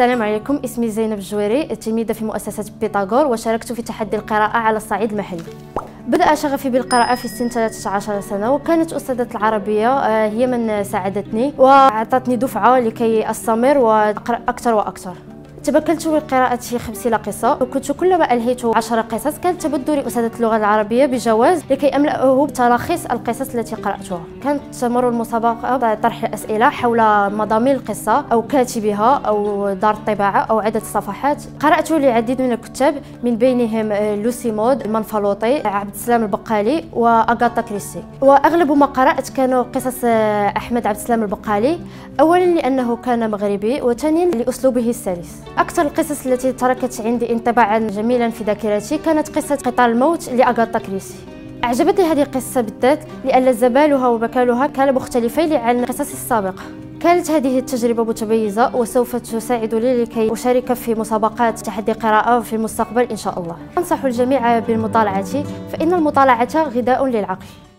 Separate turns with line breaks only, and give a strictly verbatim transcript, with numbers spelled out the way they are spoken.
السلام عليكم، اسمي زينب الجويري، تلميذة في مؤسسة بيتاغور، وشاركت في تحدي القراءة على الصعيد المحلي. بدأ شغفي بالقراءة في سن ثلاثة عشر سنة، وكانت أستاذة العربية هي من ساعدتني وأعطتني دفعة لكي أستمر وأقرأ أكثر وأكثر. تمكنت من قراءة خمسين قصة، وكنت كلما ألهيت عشر قصص كانت تبدو لأستاذة اللغة العربية بجواز لكي أملأه بتلخيص القصص التي قرأتها. كانت تمر المسابقة بطرح الأسئلة حول مضامين القصة أو كاتبها أو دار الطباعة أو عدد الصفحات. قرأت لعديد من الكتاب من بينهم لوسي مود، المنفلوطي، عبد السلام البقالي وأغاثا كريستي. وأغلب ما قرأت كانوا قصص أحمد عبد السلام البقالي، أولا لأنه كان مغربي، وثانيا لأسلوبه السلس. أكثر القصص التي تركت عندي انطباعا جميلا في ذاكرتي كانت قصة قطار الموت لأغاثا كريستي. أعجبتني هذه القصة بالذات لأن زبالها ومكانها كان مختلفين عن القصص السابقة. كانت هذه التجربة متميزة وسوف تساعدني لكي أشارك في مسابقات تحدي قراءة في المستقبل إن شاء الله. أنصح الجميع بالمطالعة، فإن المطالعة غذاء للعقل.